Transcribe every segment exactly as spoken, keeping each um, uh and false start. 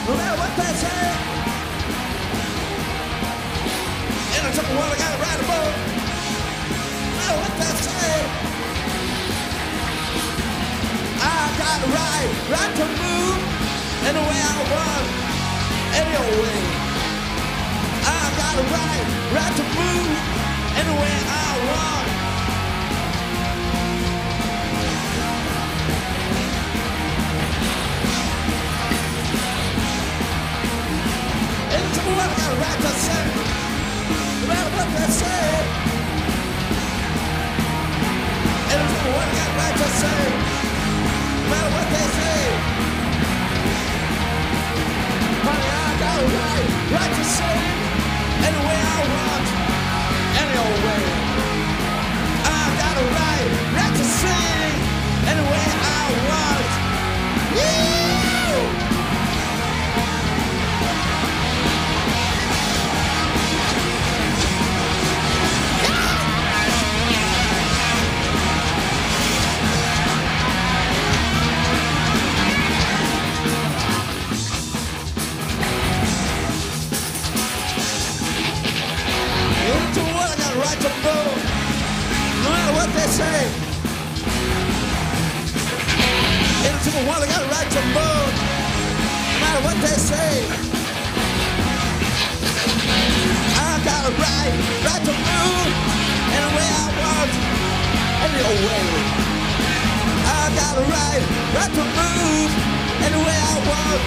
no matter what they say. In the trouble world, I gotta ride a boat, no matter what they say. I got a right, right to move any way I want, any old way. I got a right, right to move any way I want. Well, I got a right to say, no matter what they say. And it's what I got a right to say, no matter what they say. Honey, I got a right, right to say, any way I want, any old way. I got a right, right to sing, any way I want. Yeah! Right to move, no matter what they say. In the civil war, I got a right to move, no matter what they say. I got a right, right to move, any way I want, any old way. I got a right, right to move, any way I want.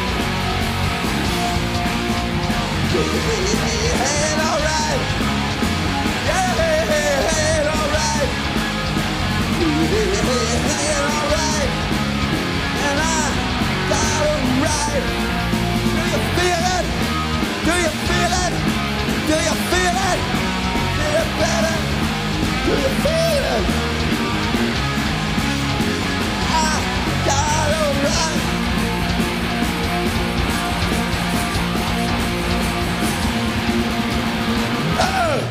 Hey, all right. Yeah, hey, hey, hey, all right. Hey, hey, hey, all right. And I got it right. Do you feel it? Do you feel it? Do you feel it? Do you feel it? Do you feel it? I got it right. Oh!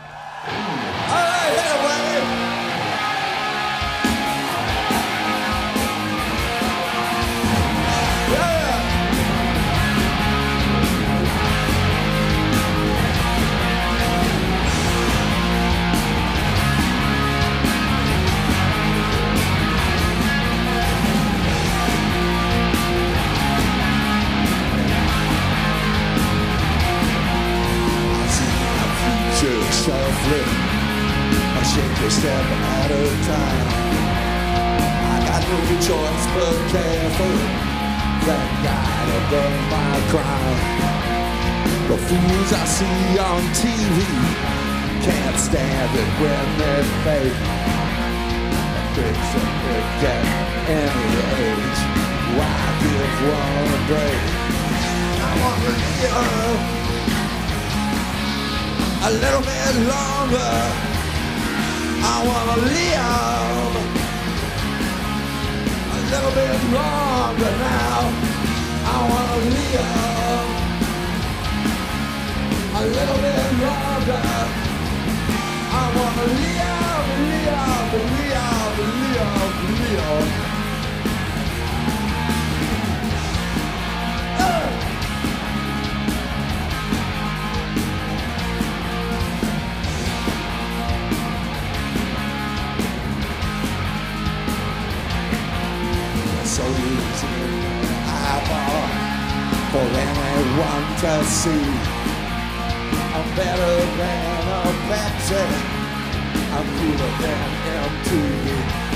Softly, I shake a step at a time. I got no choice but careful. Thank God above my crime. The fools I see on T V can't stand it when they fake. A fix a pick at any age. Why give one a break? I want to live a little bit longer. I wanna live a little bit longer now. I wanna live a little bit longer. I wanna live, live, live, live, live. So easy eyeball for anyone to see. I'm better than a Pepsi, I'm cooler than M T V.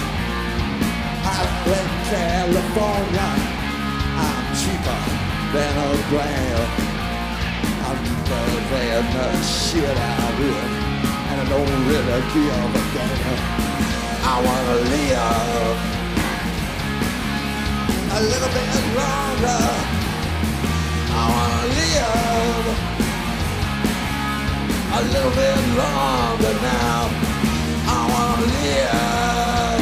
Out in California, I'm cheaper than a gram. I'm cheaper than the shit I would, and I don't really give a damn. I wanna live a little bit longer. I wanna live a little bit longer now. I wanna live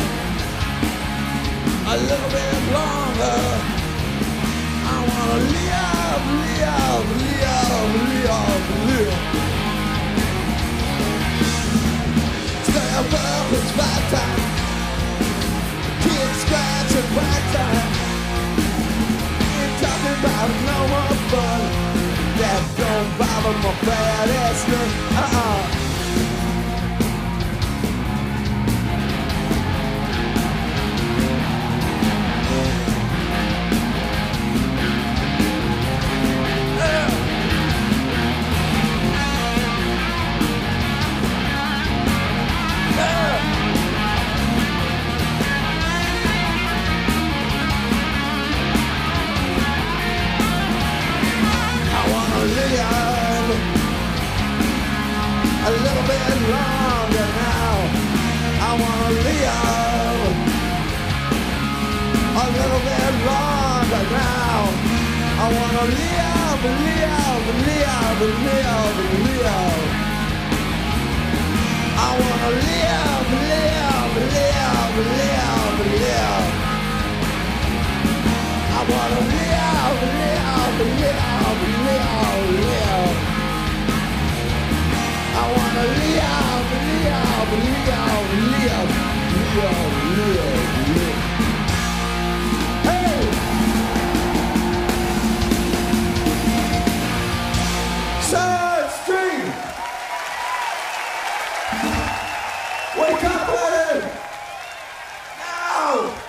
a little bit longer. I wanna live, live, live, live, live. Stay above, it's my time. Kids scratching my time. Talking about no more my baddest name. Uh-uh. A little bit longer now. I wanna live a little bit longer now. I wanna live, live, live, live, live. I wanna live, live, live, live, live. I wanna live, live, live, live, live. I wanna live, live, live, live, live, live, live. Hey! Side Street! Wake up, buddy! Now!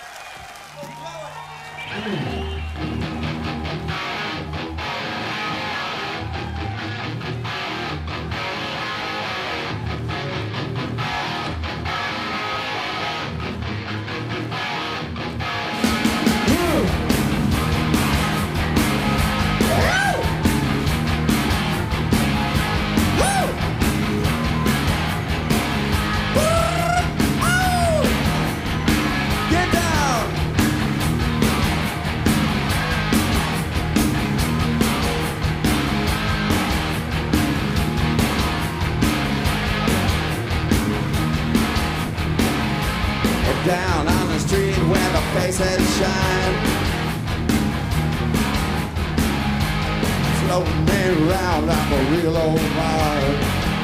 Down on the street where the faces shine, floating me around like a real old mind.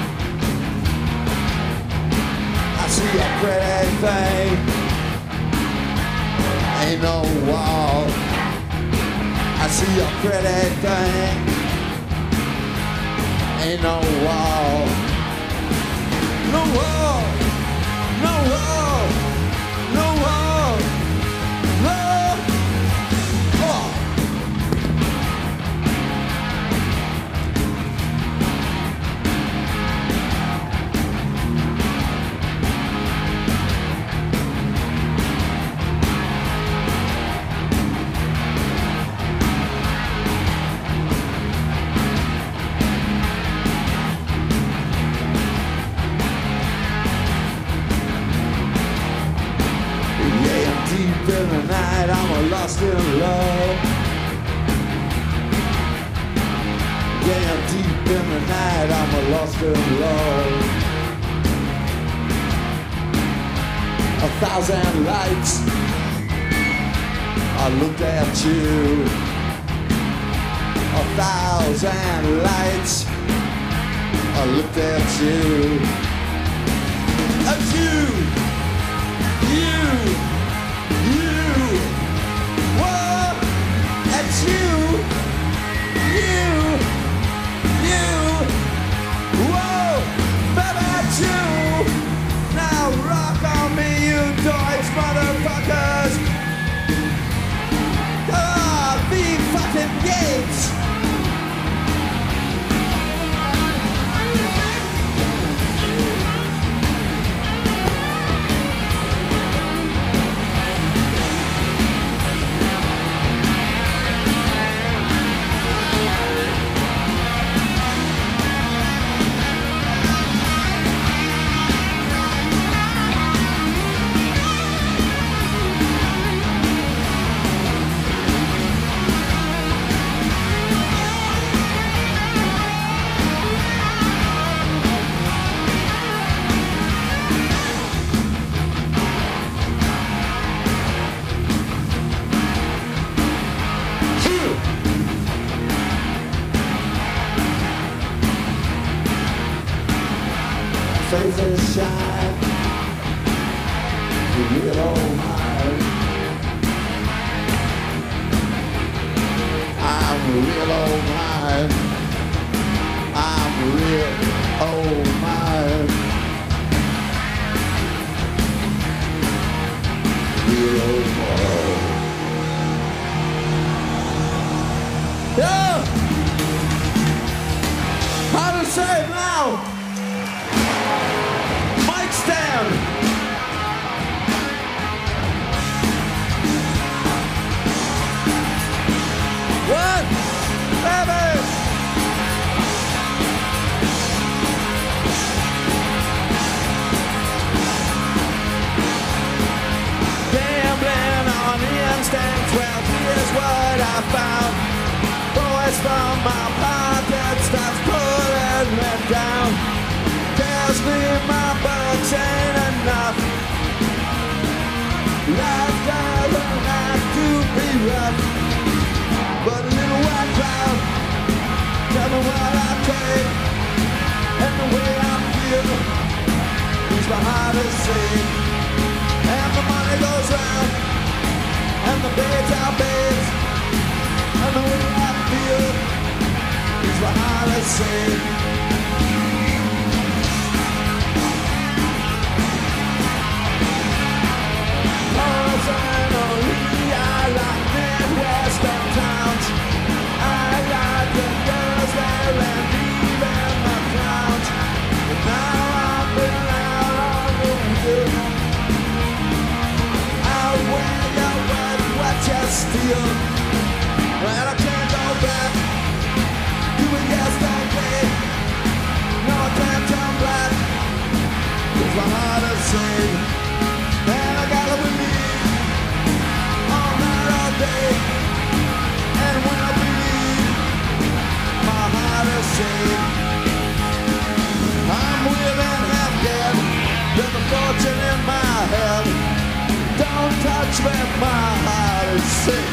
I see a pretty thing, ain't no wall. I see a pretty thing, ain't no wall. No wall, no wall. No wall, no, oh. Deep in the night, I'm lost in love. Yeah, I'm deep in the night, I'm lost in love. A thousand lights, I looked at you. A thousand lights, I looked at you. At you, you. You, whoa, it's you, you, you, whoa, baby, it's you. Now rock on me, you Deutsch motherfuckers. Ah, be fucking Gates. Faces shine, you real old mine. I'm real old mine. real old man. Real old man. Yeah! How to say it now? Mic stand! What? Baby! Gambling on instincts, well, here's what I found. Boys from my pocket starts pulling me down. Tells me my bucks ain't enough. Life doesn't have to be rough. But a little white cloud, tell me what I take. And the way I feel is behind the scene. And the money goes round, and the beds are beds. And the way I feel is behind the scene. Personally, I like Midwestern towns. I like the girls there and even the clowns. But now I've been out on the hill. Out where you work what you steal. And I can't go back to it yesterday. No, I can't turn back. It's my heart to sing. And I gotta believe all night, all day. And when I believe, my heart is sing. I'm living half dead. There's a fortune in my head. Don't touch me, my heart is sick.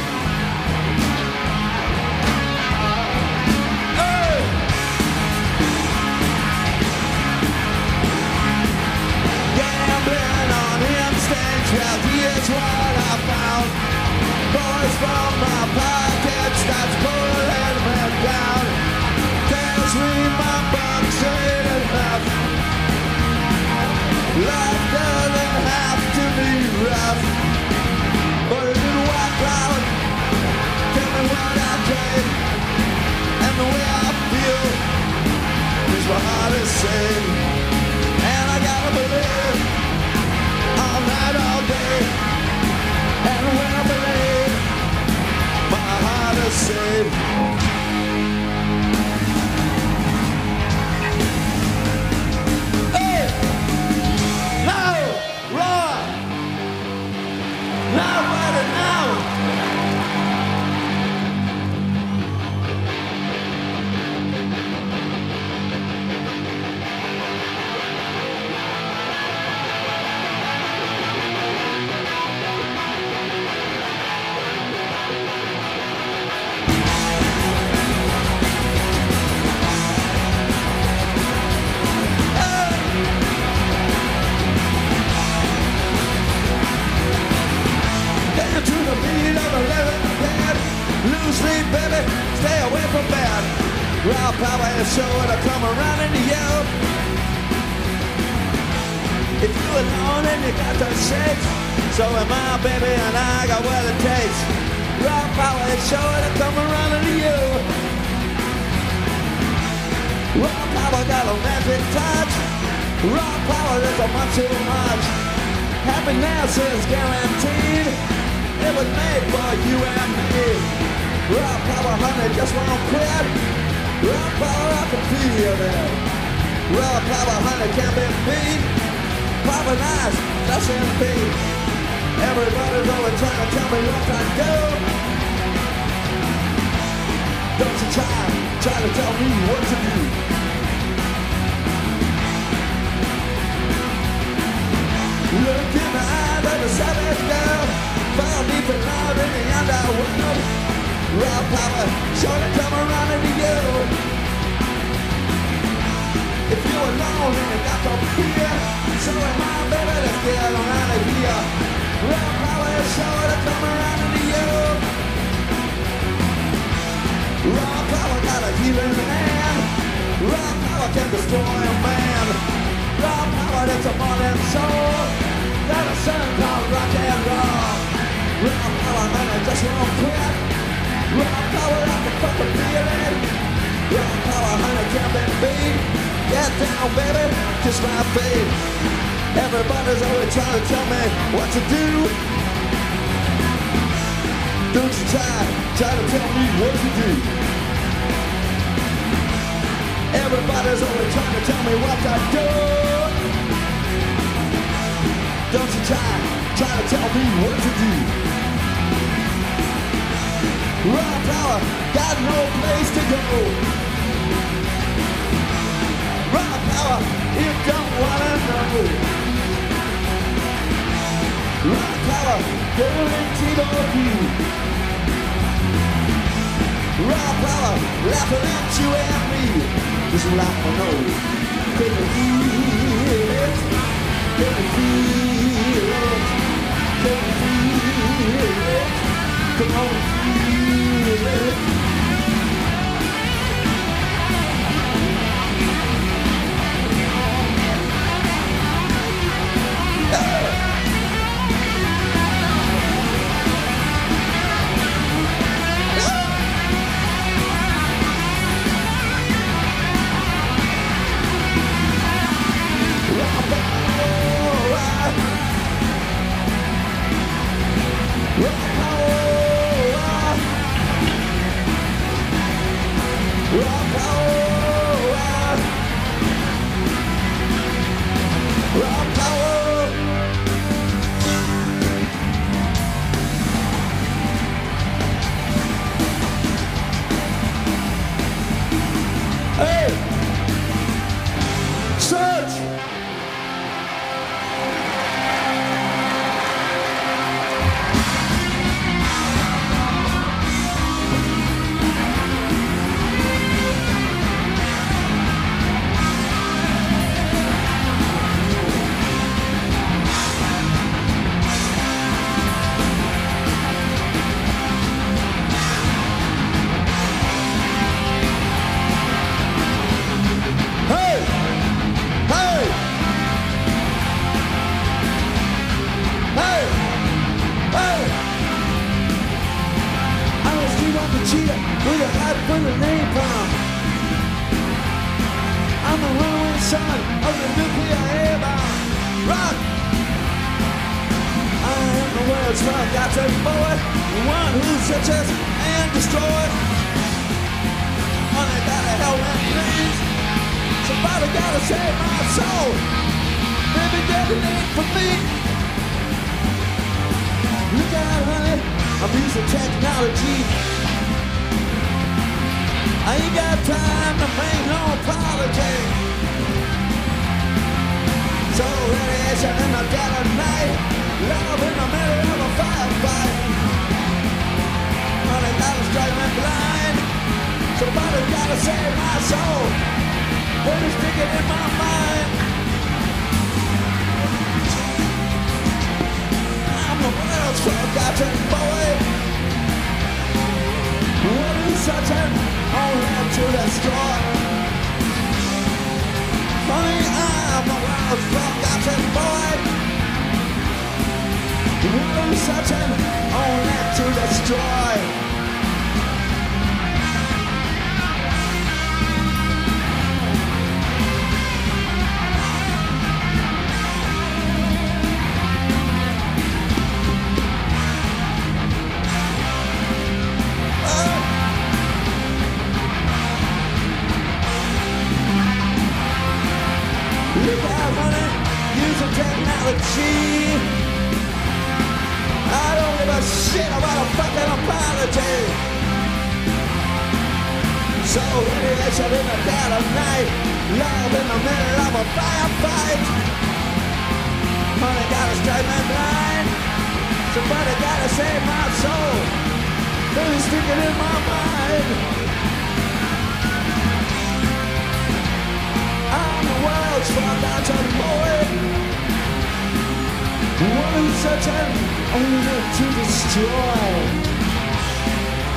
Well, here's what I found. Boys from my pocket starts pulling me down. Tells me my bucks ain't enough. Life doesn't have to be rough. But a little white cloud, tell me what I take. And the way I feel is what I to say. And I gotta believe all night, all day. And when I believe, my heart is safe. Hey! Now! Raw! Now, what it now? Lose sleep, baby, stay away from bed. Raw power is sure to come around into you. If you're alone and you got the shakes, so am I, baby, and I got what it takes. Raw power is sure to come around into you. Raw power got a magic touch. Raw power is a much too much. Happiness is guaranteed. It was made for you and me. Raw power, honey, just won't quit. Raw power, I can feel it. Raw power, honey, can't be beat. Power nice, that's in peace. Everybody's always trying to tell me what I do. Don't you try, try to tell me what to do. Look in the eyes of a savage girl. Fall deep in love in the underworld. Raw power, sure to come around into you. If you're alone and you got no fear, so am I, baby, let's get on out of here. Raw power is sure to come around into you. Raw power got a healing hand. Raw power destroy man. Raw power, it's a modern soul. Got a son called rock and roll. Raw power, man, I just won't quit. Raw power, I can fucking feel it. Raw power, honey, can't be beat. Get down, baby, kiss my feet. Everybody's always trying to tell me what to do. Don't you try, try to tell me what to do. Everybody's always trying to tell me what to do. Don't you try, try to tell me what to do. Raw power, got no place to go. Raw power, you don't wanna know. Raw power, guaranteed of you. Raw power, laughing at you and me. Just like my nose. Can you feel it? Can you feel it? Can you feel it? Come on, feel it.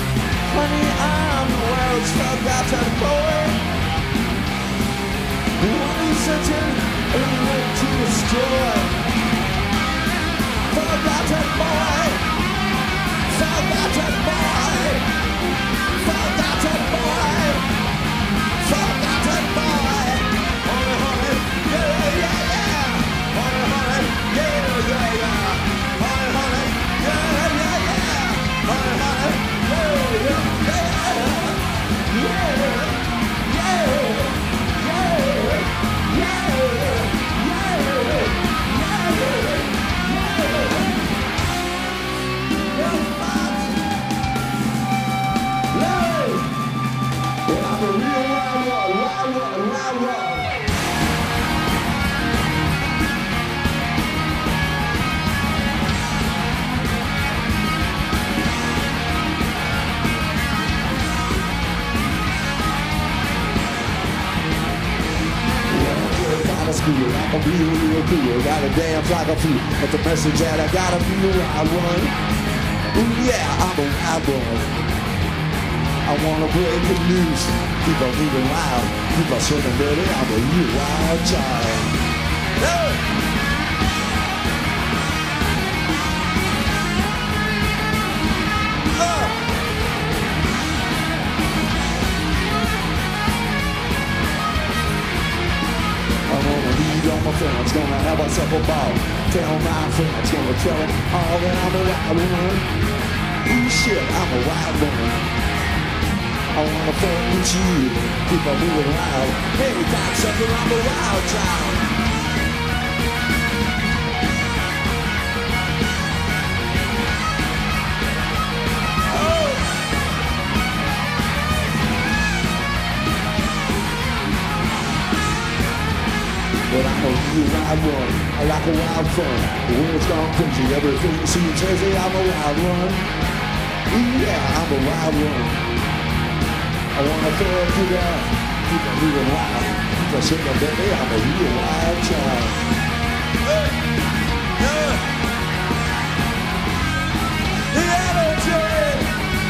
Honey, I'm the world's forgotten boy. oxygen and to destroy. Forgotten boy, forgotten boy, forgotten boy, forgotten boy. Honey, honey, yeah, yeah, yeah. Honey, honey, yeah, yeah, yeah. Honey, honey, yeah, yeah, yeah. Honey, honey, yeah, yeah, yeah. Yeah, yeah, yeah, yeah, yeah, yeah. I'm a real wild one, wild one, wild one. School, I'm a real, real cool. Got a dance like a fool, but the message that I gotta be a wild one. Ooh yeah, I'm a wild one. I wanna break it loose, keep on moving wild, keep on swinging, baby. I'm a real wild child. Hey! All my friends gonna have ourselves a ball. Tell my friends gonna tell them all that I'm a wild one. Ooh shit, I'm a wild one. I wanna fuck with you, keep on moving wild. Hey, cocksucker, I'm a wild child. But I'm a real wild one, I like a wild fun. The world's gone crazy, everything seems crazy. I'm a wild one. Ooh yeah, I'm a wild one. I wanna fuck you down, keep on moving wild. Keep on shaking, baby, I'm a real wild child. Hey, yeah. The attitude.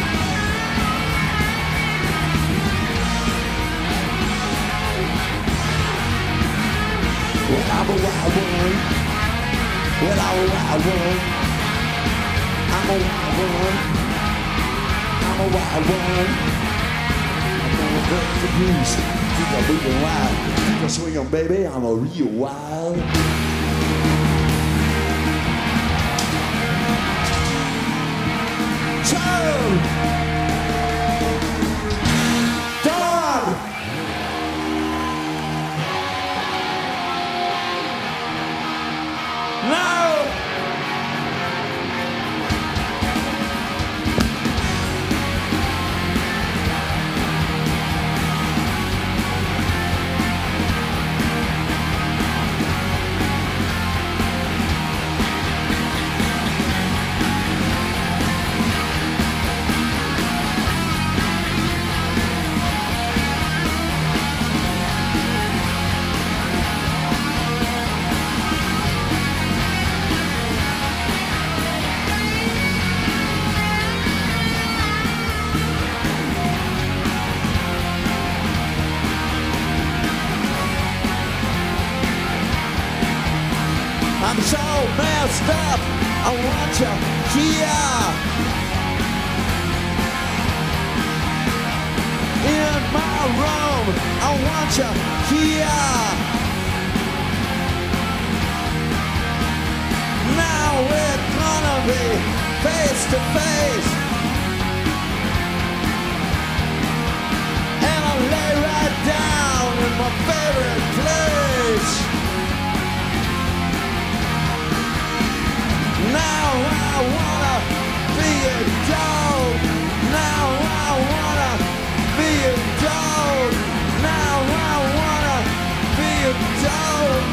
Well, I'm a wild one. Well, I'm a wild one. I'm a wild one. I'm a wild one. I'm gonna break the blues. Keep on moving wild. Keep on swinging, baby. I'm a real wild. Child! I'm so messed up, I want you here in my room, I want you here. Now we're gonna be face to face, and I'll lay right down in my favorite place. Now I wanna be a dog. Now I wanna be a dog. Now I wanna be a dog.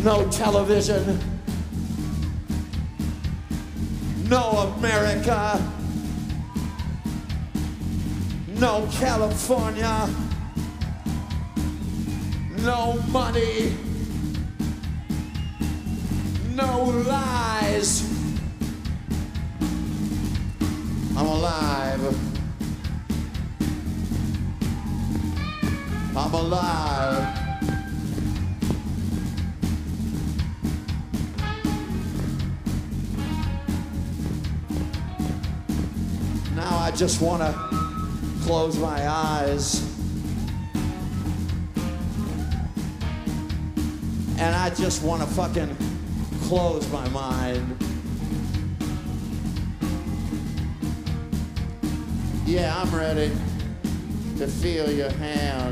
no television, no America, no California, no money, no lies. I'm alive. I'm alive. Now I just want to close my eyes. And I just want to fucking close my mind. Yeah, I'm ready to feel your hand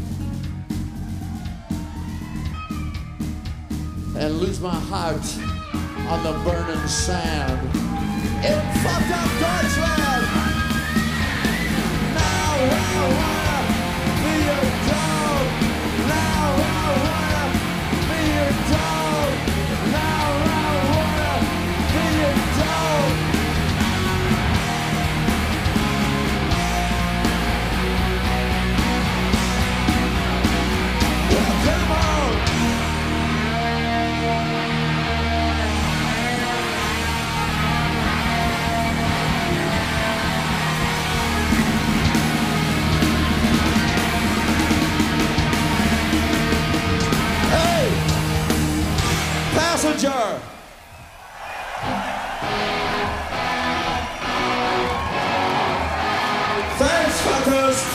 and lose my heart on the burning sand in fucked up Deutschland. Now I wanna be your dog. Now I wanna be your dog. Now I wanna be your dog. Well, come on. Passenger! Thanks, fuckers!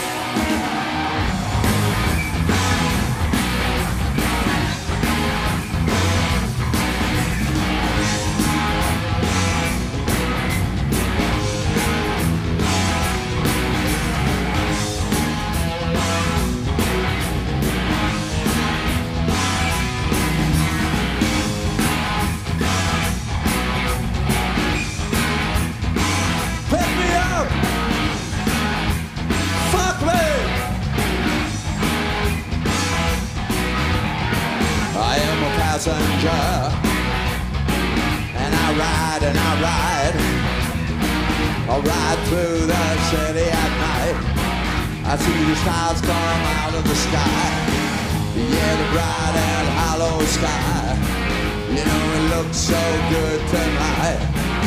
Passenger, and I ride and I ride, I ride through the city at night. I see the stars come out of the sky, yeah, the bright and hollow sky. You know it looks so good tonight.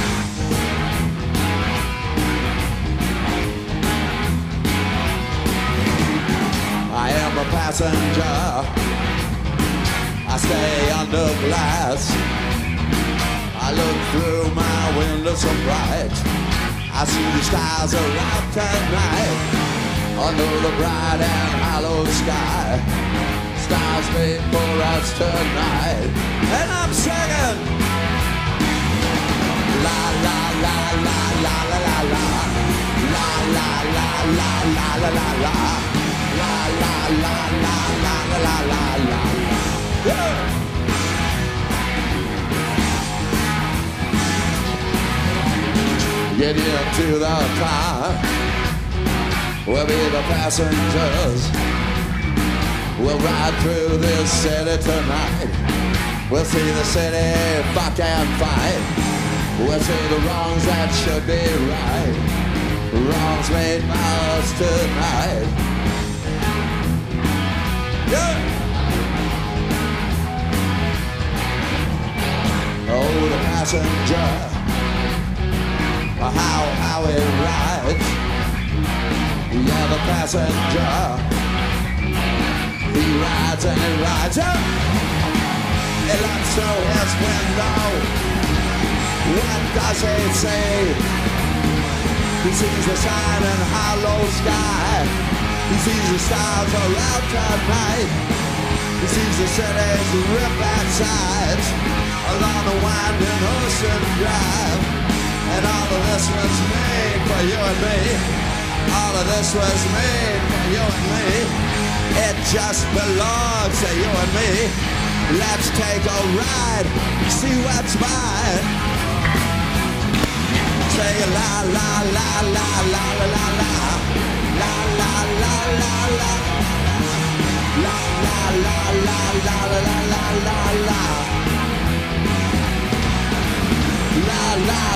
I am a passenger. I stay under glass. I look through my window so bright. I see the stars around tonight. Under the bright and hollow sky. Stars made for us tonight. And I'm singing. La la la la la la la la. La la la la la la la la. La la la la la la la la. Yeah. Get into the car. We'll be the passengers. We'll ride through this city tonight. We'll see the city fuck and fight. We'll see the wrongs that should be right. Wrongs made by us tonight. Yeah. Oh, the passenger, how, how it rides. Yeah, the passenger, he rides and he rides. Oh! He looks through his window. What does he see? He sees the shining hollow sky. He sees the stars around tonight. He sees the city's ripped sides along the winding ocean drive. And all of this was made for you and me. All of this was made for you and me. It just belongs to you and me. Let's take a ride, see what's mine. Say la la la la la la la la. La la la la la. La la la la la la la la la.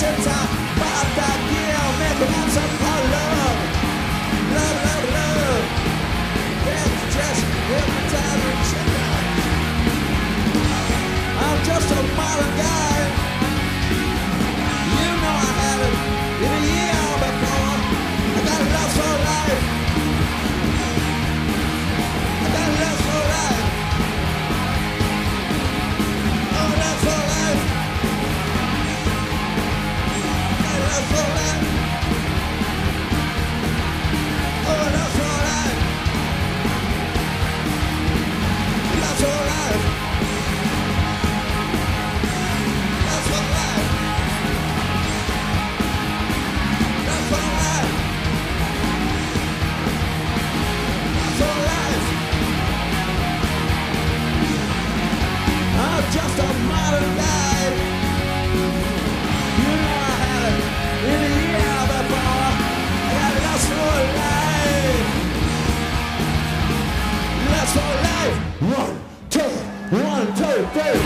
wasting time. But that deal, make it have some more love. Love, love, love. It's just hypnotizing shit. I'm just a modern guy. You know I haven't in a year before. I got love for life. I got love for life. Oh, love for life. I got love for life. Oh, love for life. Love for life. Love for life. Love for life. Love for life. I'm just a modern guy. You know I had it in a year before. I got lust for life. Lust for life. One, two, one, two, three.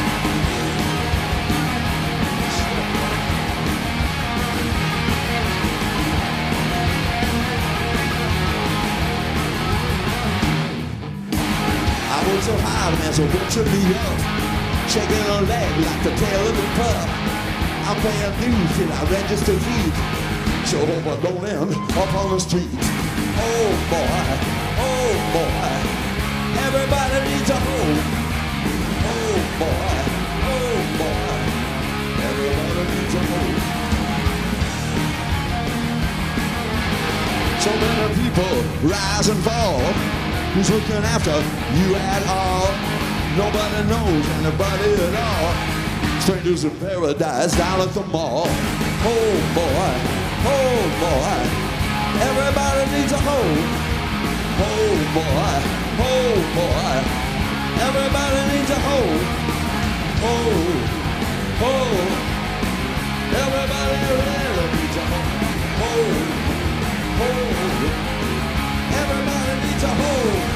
I was so high, man, so what should be up? Shaking a leg like the tail of a pup. I'm paying dues till I register feet. So hope I don't end up on the street. Oh boy, oh boy, everybody needs a home. Oh boy, oh boy, everybody needs a home. So many people rise and fall. Who's looking after you at all? Nobody knows anybody at all. Strangers in paradise down at the mall. Oh boy, oh boy, everybody needs a home. Oh boy, oh boy, everybody needs a home. Oh, oh, everybody really needs a home. Oh, oh, everybody needs a home.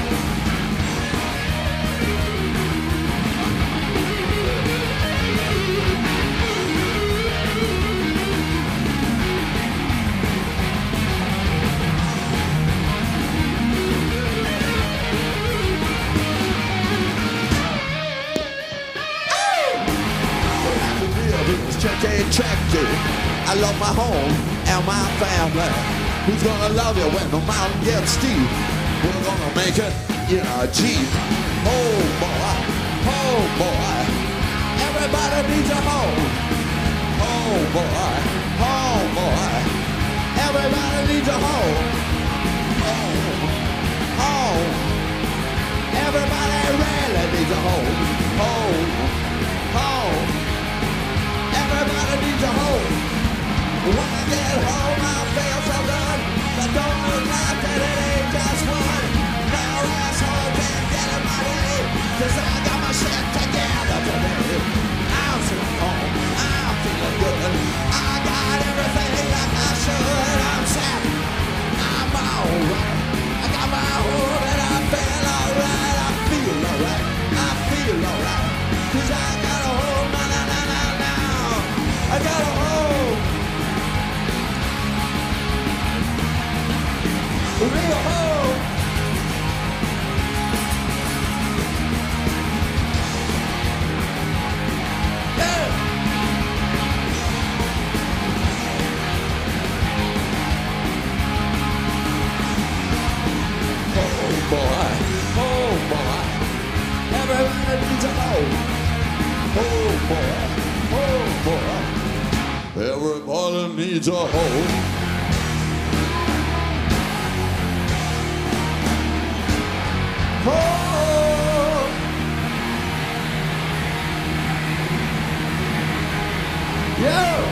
Attractive. I love my home and my family. Who's gonna love you when the mountain gets steep? We're gonna make it in a Jeep. Oh boy, oh boy, everybody needs a home. Oh boy, oh boy, everybody needs a home. Oh, oh, everybody really needs a home. Oh, oh. Everybody needs a home. When I get home, I feel so good. But don't look like that it ain't just one. No asshole can get in my way. Cause I got my shit together today. I'm sitting home, I'm feeling good. I got everything like I should. I'm sad, I'm alright. I got my home and I feel alright. I feel alright, I feel alright. Cause I got a home, na na na na na. I got a home, a real home. Yeah. Oh boy, oh boy, everybody needs a home. Oh boy, oh boy. Everybody needs a home. Oh, yeah.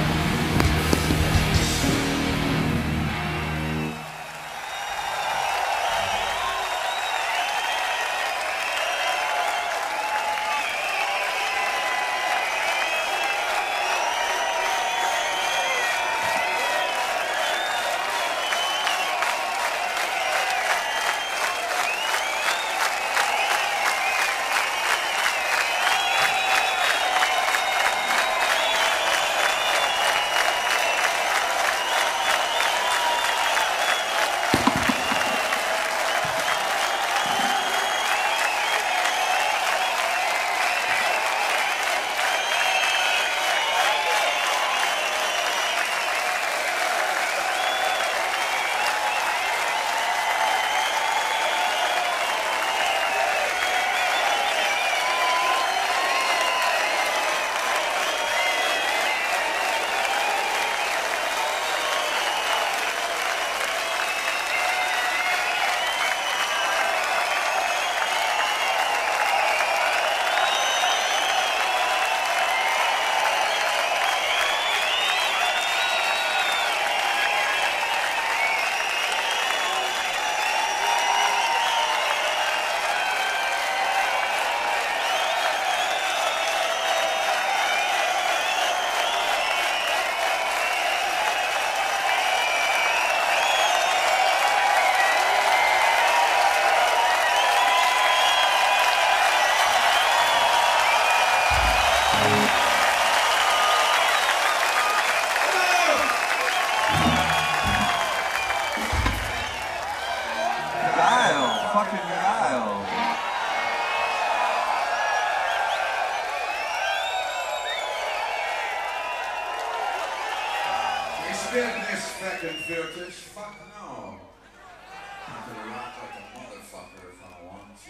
second filters. Fuck no. I'm gonna rock like a motherfucker if I want to.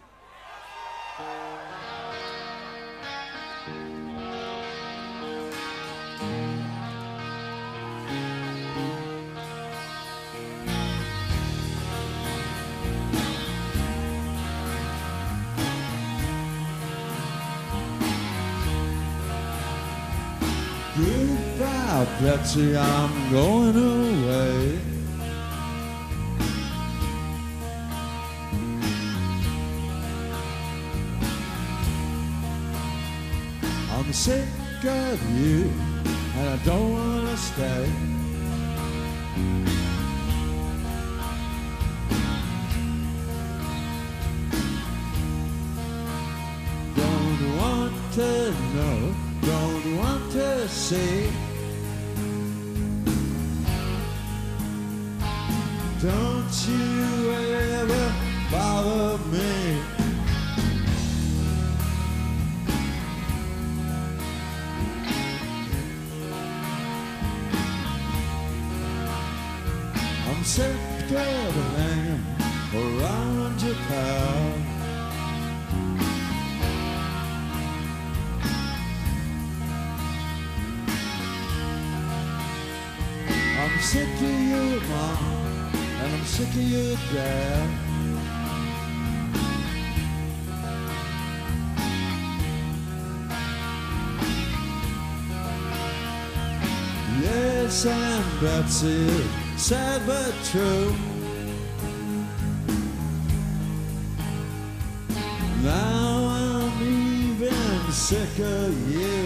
Goodbye, Betsy, I'm going away. I'm sick of you, and I don't want to stay. Don't want to know, don't want to see. Don't you ever bother me. I'm sick of hanging around your pal. I'm sick of you, Mom, and I'm sick of you, Dad. Yes, Aunt Betsy, sad but true. Now I'm even sick of you.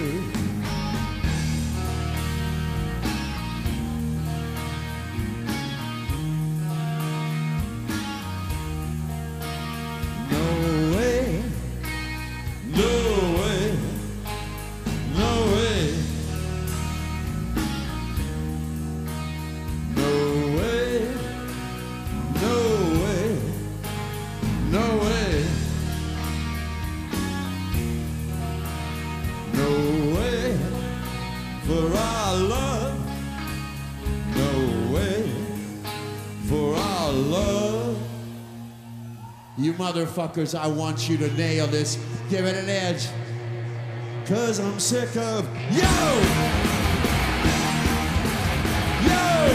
Motherfuckers, I want you to nail this. Give it an edge. Cause I'm sick of you! You!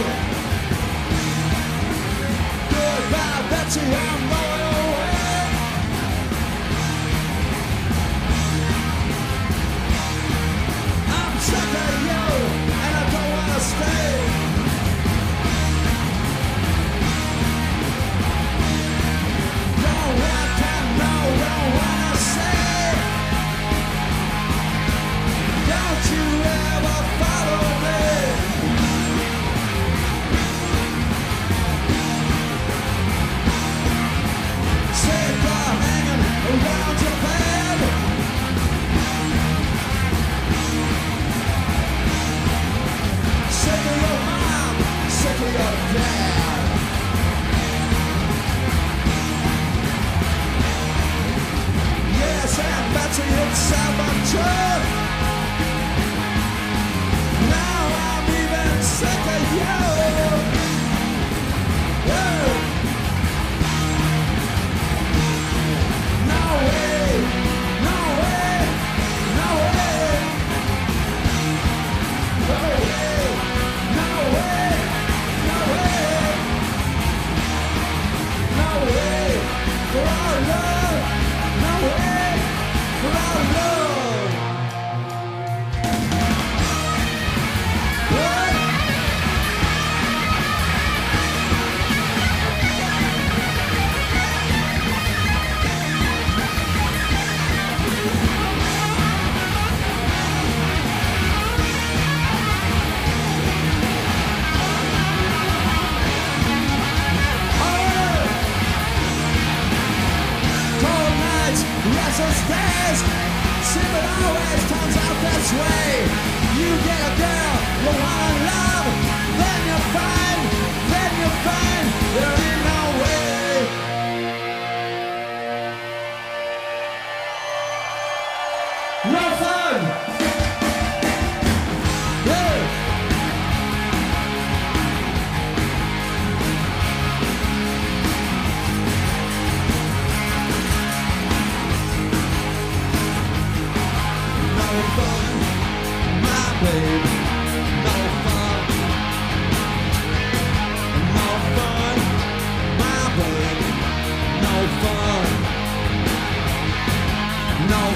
Goodbye, Betsy, I'm going away. I'm sick of you, and I don't want to stay.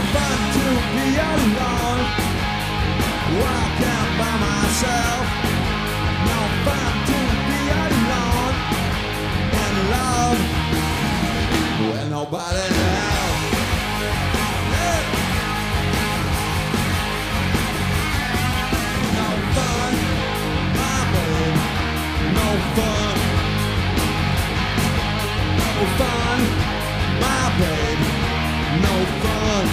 fun to be alone, walking by myself. No fun to be alone in love with nobody else. Yeah. No fun, my babe. No fun. No fun, my babe. No fun.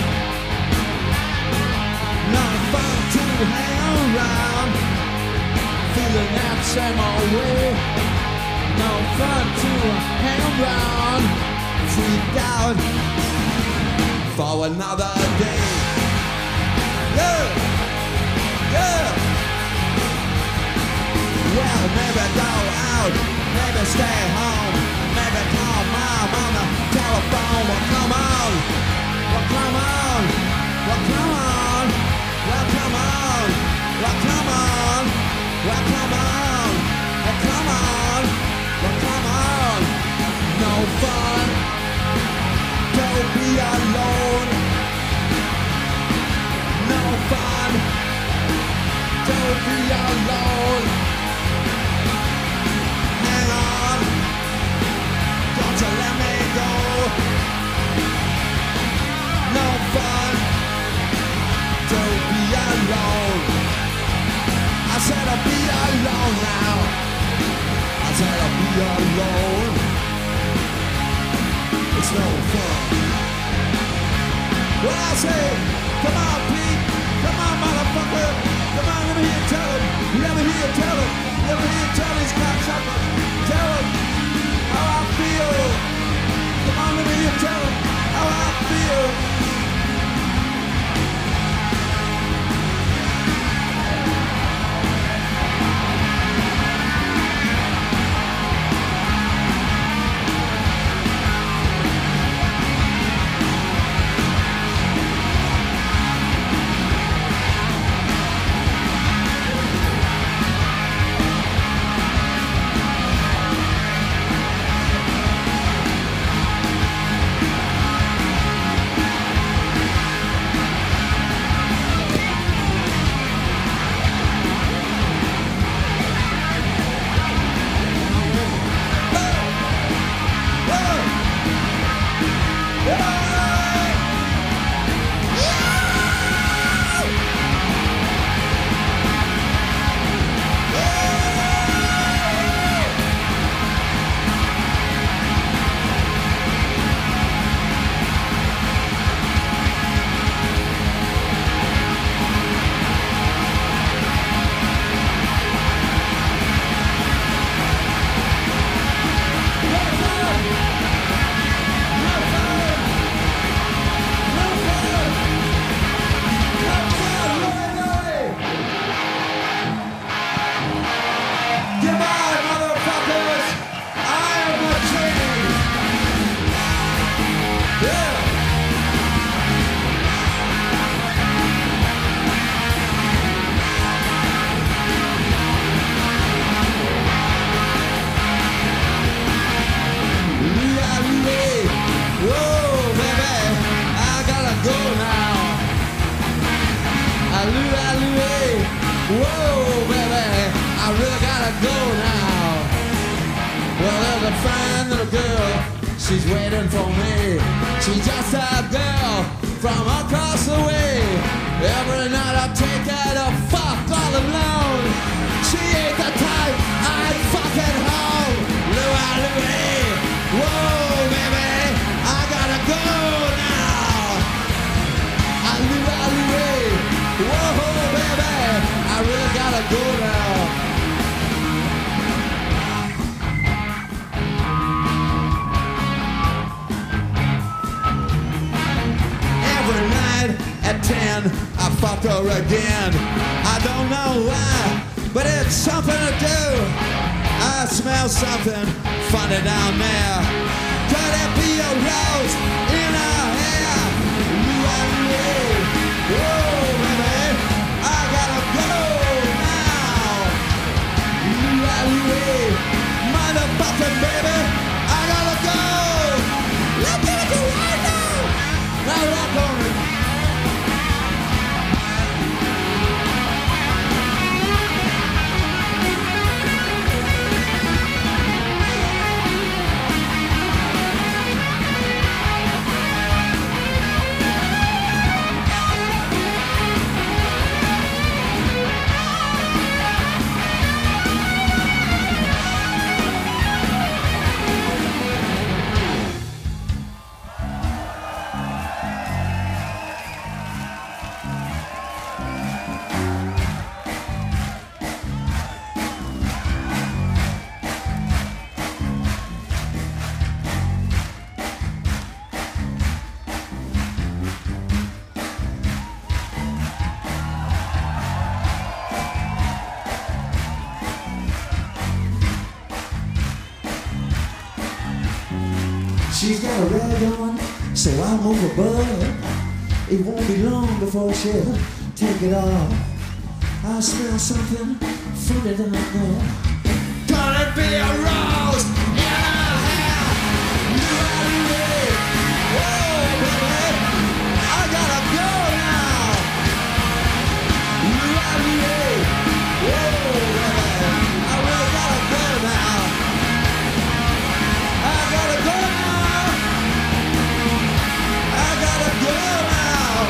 No fun to hang around, feeling that same old way. No fun to hang around, freaked out for another day. Yeah, yeah. Well, maybe go out, maybe stay home, maybe call mom on the telephone. Well, come on, well, come on, well, come on, well, come on, well, come on, well, come on, well, come on, well, come on. No fun, don't be alone. No fun, don't be alone. Hang on, don't you let me go. No fun, don't be alone. I said I'll be alone now. I said I'll be alone. It's no fun. Well, I say, come on, Pete. Come on, motherfucker. Come on, let me hear you tell him. Let me hear you tell him. Let me hear you tell these cocksuckers. Tell him how I feel. Come on, let me hear you tell him how I feel. Whoa, baby, I really gotta go now. Well, there's a fine little girl, she's waiting for me. She's just a girl from across the way. Every night I take her to fuck all alone. She ain't the type I'd fuck at home. Louie, Louie, whoa, baby, I gotta go now. I Louie, Louie, whoa, baby, I really gotta go now. Every night at ten, I fuck her again. I don't know why, but it's something to do. I smell something funny down there. Could it be a rose in her hair? Whoa, baby, I gotta go now. Motherfucking baby, I gotta go. Let's get it right now. Now rock on it. She's got a rag on, so I'll move her butt. It won't be long before she'll take it off. I smell something fruity down there. Could it be a rose in her hair? You are ready. Whoa, baby, I gotta go now. You are ready. Whoa, baby, I really gotta go now. I gotta go now. I gotta go now.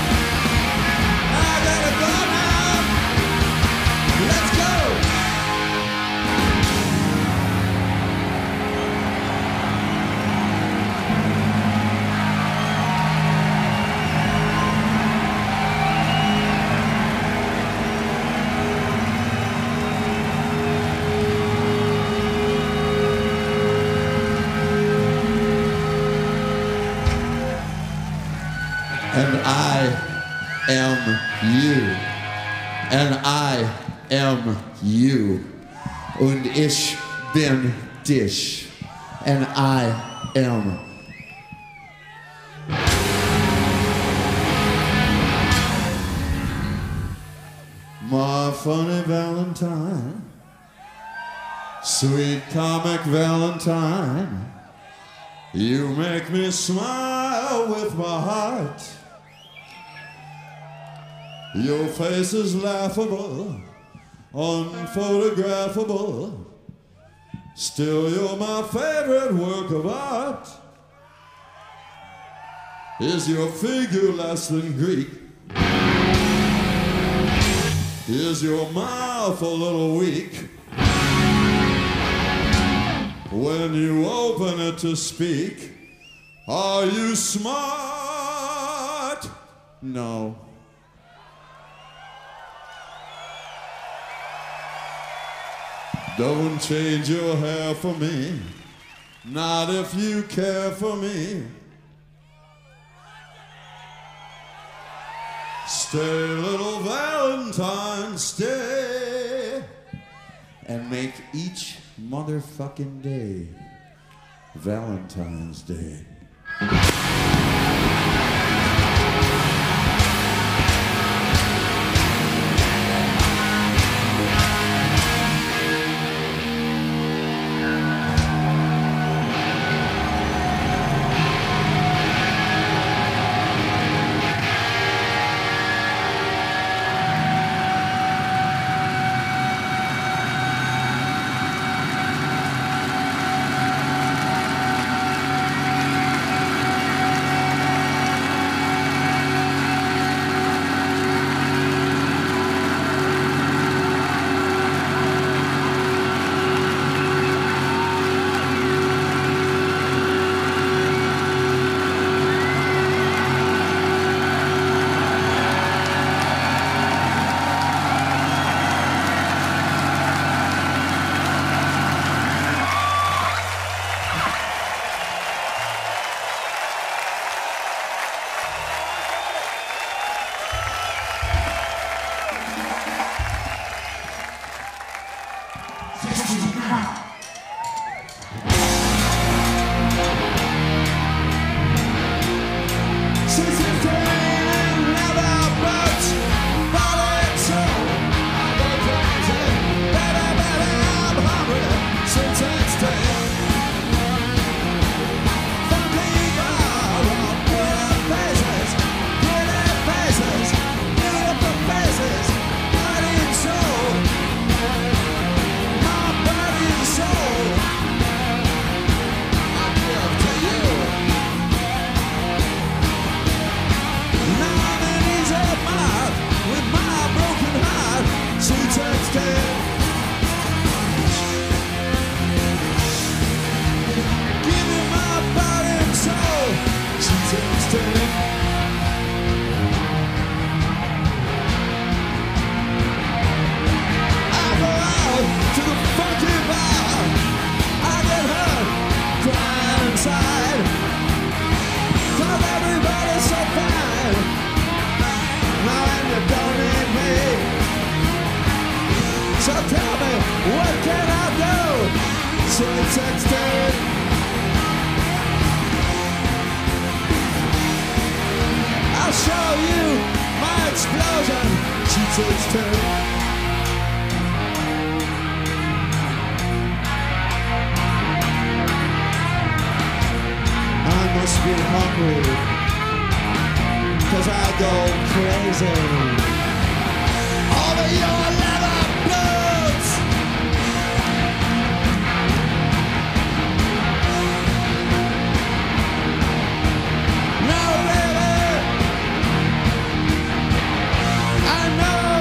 I gotta go now. Let's go. And I am you. And I am you. Und ich bin dich. And I am. My funny Valentine. Sweet comic Valentine. You make me smile with my heart. Your face is laughable, unphotographable. Still, you're my favorite work of art. Is your figure less than Greek? Is your mouth a little weak? When you open it to speak, are you smart? No. Don't change your hair for me, not if you care for me. Stay, little Valentine, stay, and make each motherfucking day Valentine's Day. explosion, she takes turn. I must be hungry, 'cause I go crazy over your leather boots. Now, baby, I know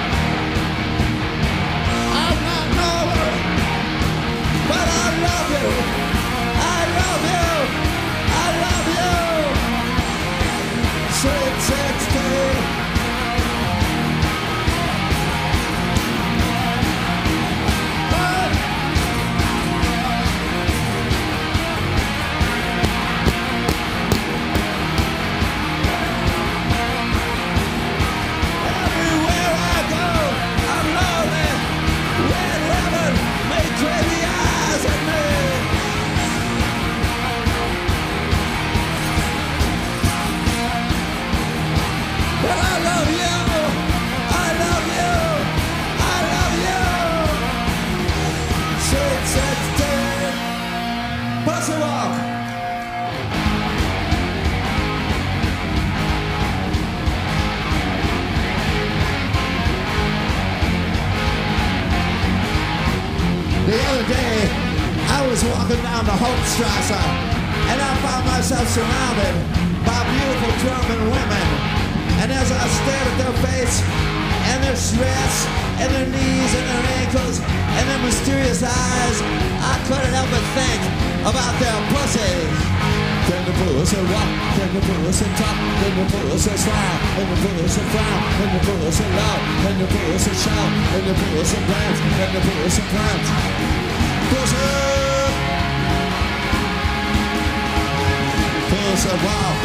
I'm not noble, but I love you. I love you. I love you. Sweet sixteen. Everywhere I go, I'm lonely. Red heaven may crazy eyes at me. But I love you, I love you, I love you. Sweet sixteen, pussy walk. The other day, I was walking down the Holtstrasse, and I found myself surrounded by beautiful German women. And as I stared at their face, and their dress, and their knees, and their ankles, and their mysterious eyes, I couldn't help but think about their pussy. Can the pussy walk? Can the pussy talk? Can the pussy smile? Can the pussy frown? Can the pussy love? Can the pussy shout? Can the pussy dance? Can the pussy prance? Pussy! Pussy walk!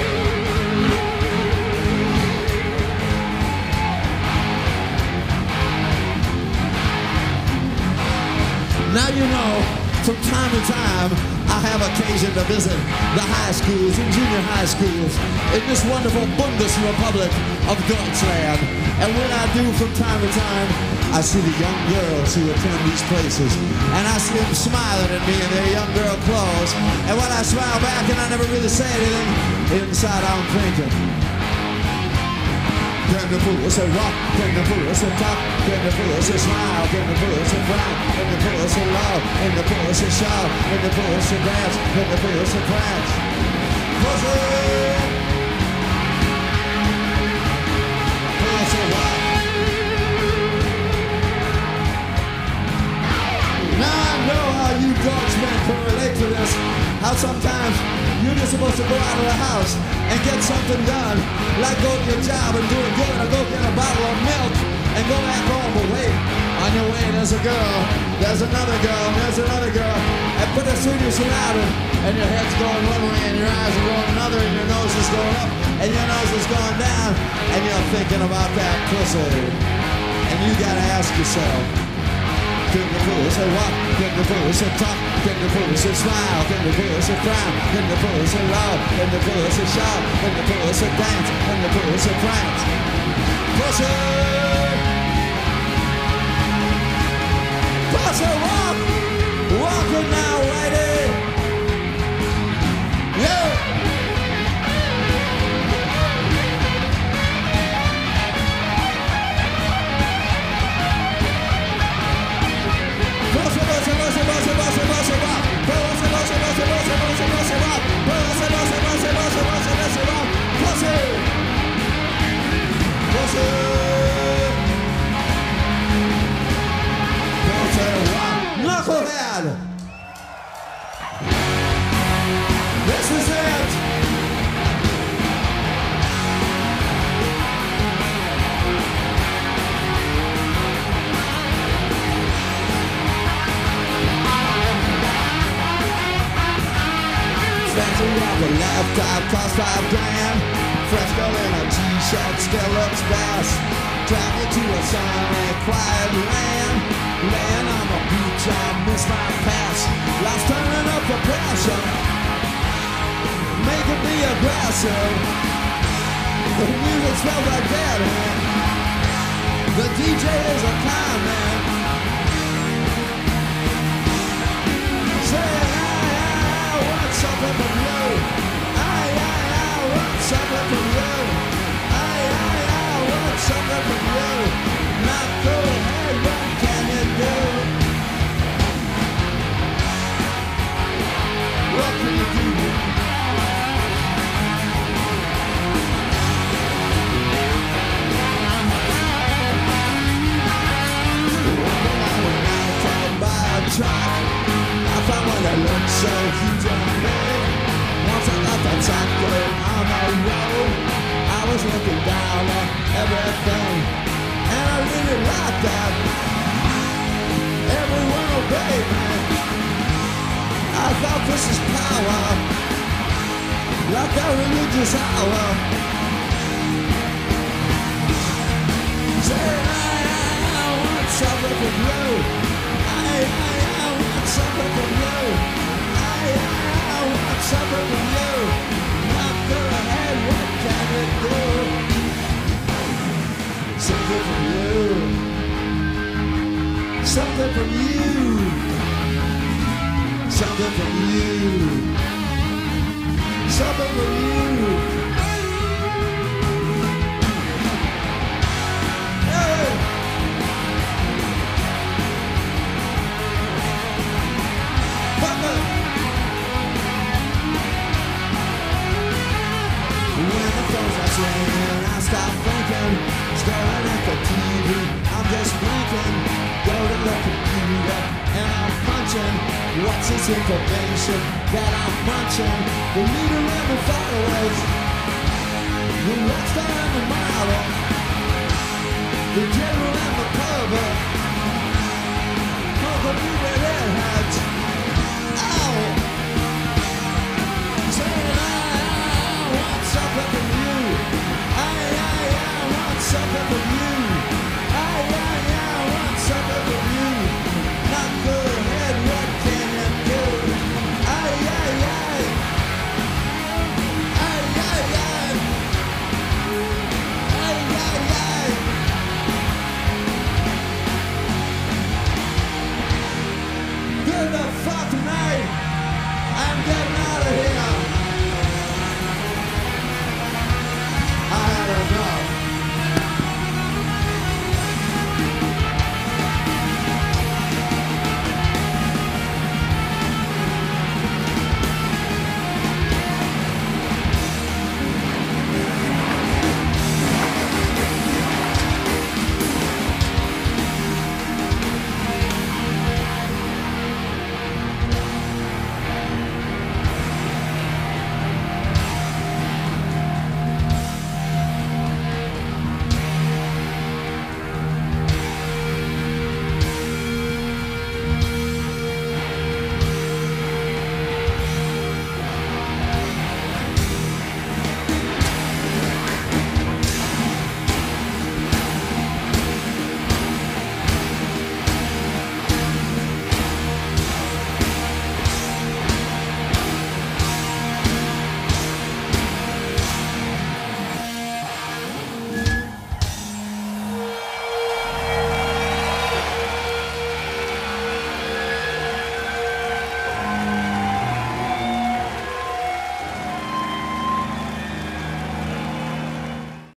Now you know, from time to time, I have occasion to visit the high schools and junior high schools in this wonderful Bundesrepublik of Deutschland. And when I do from time to time, I see the young girls who attend these places, and I see them smiling at me in their young girl clothes. And when I smile back and I never really say anything, inside I'm thinking, can the pussy rock? Can the pussy talk? Can the pussy smile? Can the pussy frown? Can the pussy love? Can the pussy shout? Can the pussy dance? Can the pussy prance? Pussy! Pussy rock! Now I know how you Dutchmen can relate to this. How sometimes you're just supposed to go out of the house and get something done, like go to your job and do it good, or go get a bottle of milk and go back home. But wait, on your way there's a girl, there's another girl, there's another girl, and pretty soon you're surrounded, and your head's going one way, and your eyes are going another, and your nose is going up, and your nose is going down, and you're thinking about that pussy, and you gotta ask yourself, can the pussy walk? Can the pussy talk? Can the pussy smile? Can the pussy frown? Can the pussy love? Can the pussy shout? Can the pussy dance? Can the pussy prance? Pussy! Pussy walk! Walking now, lady! Yeah! Knucklehead! This is it! Fancy rubber laptop cost five grand. Fresh girl in a t-shirt still looks best. Travel to a sunny, quiet land. Laying on the beach, I miss my past. Life's turning up the pressure, making me aggressive. The music smells like dead, man. The D J is a con man. Say, I, I want something from you. I, I, I want something from you. I, I, I want something from you. Now go ahead, what can you do? What can you do? Truck. I found one that looked so huge and big. Once I got the taco on the road, I was looking down at everything, and I really liked that. Everyone obeyed me. I thought this is power, like a religious hour. Say, I, I want something from you. I, I want something from you. I, I want something from you. Now go ahead, what can you do? Something from you. Something from you. Something from you. Something from you. Hey! I stop thinking, staring at the T V. I'm just blinking, go to the computer, and I'm punching. What's this information that I'm munching? The leader and the followers.